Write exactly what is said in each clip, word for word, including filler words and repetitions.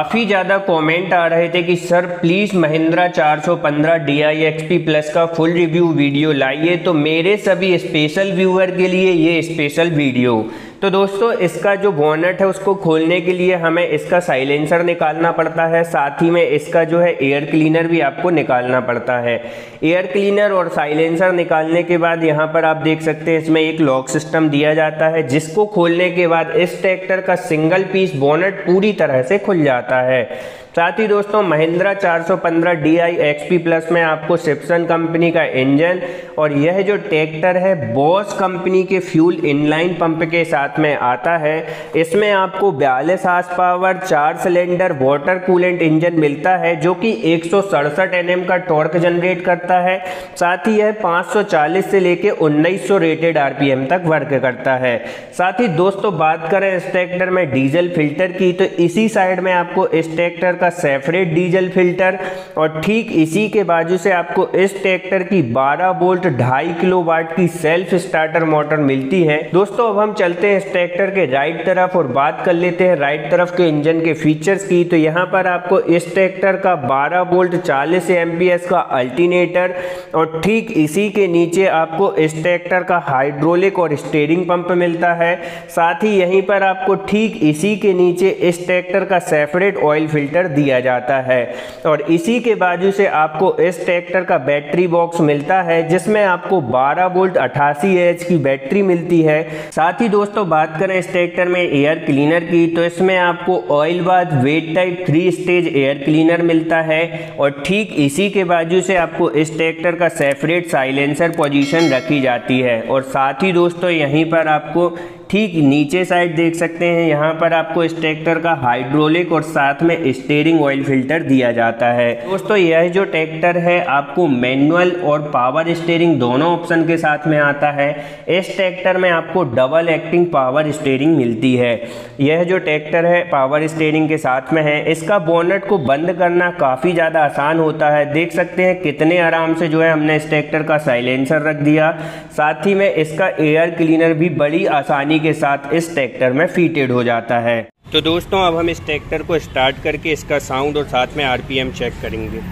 काफ़ी ज़्यादा कमेंट आ रहे थे कि सर प्लीज़ महिंद्रा चार सौ पंद्रह D I X P plus का फुल रिव्यू वीडियो लाइए। तो मेरे सभी स्पेशल व्यूअर के लिए ये स्पेशल वीडियो। तो दोस्तों इसका जो बोनट है उसको खोलने के लिए हमें इसका साइलेंसर निकालना पड़ता है, साथ ही में इसका जो है एयर क्लीनर भी आपको निकालना पड़ता है। एयर क्लीनर और साइलेंसर निकालने के बाद यहाँ पर आप देख सकते हैं इसमें एक लॉक सिस्टम दिया जाता है, जिसको खोलने के बाद इस ट्रैक्टर का सिंगल पीस बोनट पूरी तरह से खुल जाता है। साथ ही दोस्तों महिंद्रा चार सौ पंद्रह D I X P plus में आपको सिप्सन कंपनी का इंजन और यह जो ट्रैक्टर है बॉस कंपनी के फ्यूल इनलाइन पंप के साथ में आता है। इसमें आपको बयालीस हार्स पावर चार सिलेंडर वाटर कूलेंट इंजन मिलता है, जो कि एक सौ सड़सठ एन एम का टॉर्क जनरेट करता है। साथ ही यह पाँच सौ चालीस से लेके उन्नीस सौ रेटेड आर पी एम तक वर्क करता है। साथ ही दोस्तों बात करें इस ट्रैक्टर में डीजल फिल्टर की, तो इसी साइड में आपको इस ट्रैक्टर का सेपरेट डीजल फिल्टर और ठीक इसी के बाजू से आपको इस ट्रैक्टर की बारह वोल्ट ढाई किलो वाट की सेल्फ स्टार्टर मोटर मिलती है। दोस्तों अब हम चलते हैं इस ट्रैक्टर के राइट तरफ और बात कर लेते हैं राइट तरफ के इंजन के फीचर्स की। तो यहाँ पर आपको इस ट्रैक्टर का बारह वोल्ट चालीस एम पी एस का अल्टरनेटर और ठीक इसी के नीचे आपको इस ट्रैक्टर का हाइड्रोलिक और स्टीयरिंग पंप मिलता है। साथ ही यहीं पर आपको ठीक इसी के नीचे इस ट्रैक्टर का सेपरेट ऑयल फिल्टर दिया जाता है और इसी के बाजू से आपको इस ट्रैक्टर का बैटरी बॉक्स मिलता है, जिसमें आपको बारह वोल्ट अठासी एच की बैटरी मिलती है। साथ ही दोस्तों बात करें इस ट्रैक्टर में एयर क्लीनर की, तो इसमें आपको oil bath wet type three stage air cleaner मिलता है और ठीक इसी के बाजू से आपको इस ट्रैक्टर का सेपरेट साइलेंसर पोजीशन रखी जाती है। और साथ ही दोस्तों यहीं पर आपको ठीक नीचे साइड देख सकते हैं, यहाँ पर आपको इस ट्रैक्टर का हाइड्रोलिक और साथ में स्टीयरिंग ऑयल फिल्टर दिया जाता है। दोस्तों यह जो ट्रैक्टर है आपको मैनुअल और पावर स्टीयरिंग दोनों ऑप्शन के साथ में आता है। इस ट्रैक्टर में आपको डबल एक्टिंग पावर स्टीयरिंग मिलती है। यह जो ट्रैक्टर है पावर स्टीयरिंग के साथ में है। इसका बोनट को बंद करना काफ़ी ज़्यादा आसान होता है। देख सकते हैं कितने आराम से जो है हमने इस ट्रैक्टर का साइलेंसर रख दिया। साथ ही में इसका एयर क्लीनर भी बड़ी आसानी के साथ इस ट्रैक्टर में फिटेड हो जाता है। तो दोस्तों अब हम इस ट्रैक्टर को स्टार्ट करके इसका साउंड और साथ में आर पी एम चेक करेंगे।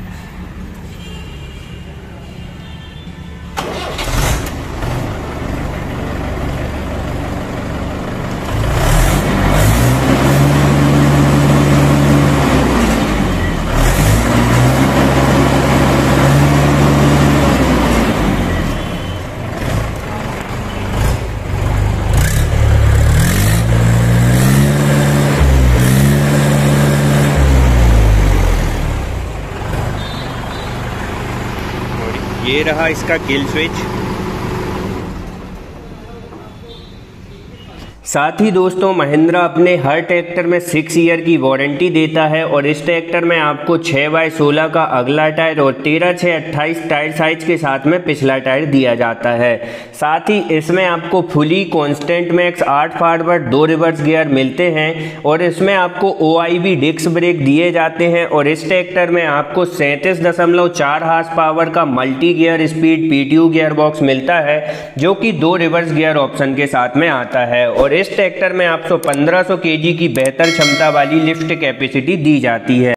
ये रहा इसका किल स्विच। साथ ही दोस्तों महिंद्रा अपने हर ट्रैक्टर में सिक्स ईयर की वारंटी देता है और इस ट्रैक्टर में आपको छः बाई सोलह का अगला टायर और तेरह छः अट्ठाईस टायर साइज के साथ में पिछला टायर दिया जाता है। साथ ही इसमें आपको फुली कांस्टेंट मैक्स आठ फॉरवर्ड दो रिवर्स गियर मिलते हैं और इसमें आपको O I B disc brake दिए जाते हैं और इस ट्रैक्टर में आपको सैंतीस दशमलव चार हार्स पावर का multi gear speed P T O gear box मिलता है, जो कि दो रिवर्स गियर ऑप्शन के साथ में आता है। और इस ट्रैक्टर में आपको पंद्रह सौ केजी की बेहतर क्षमता वाली लिफ्ट कैपेसिटी दी जाती है।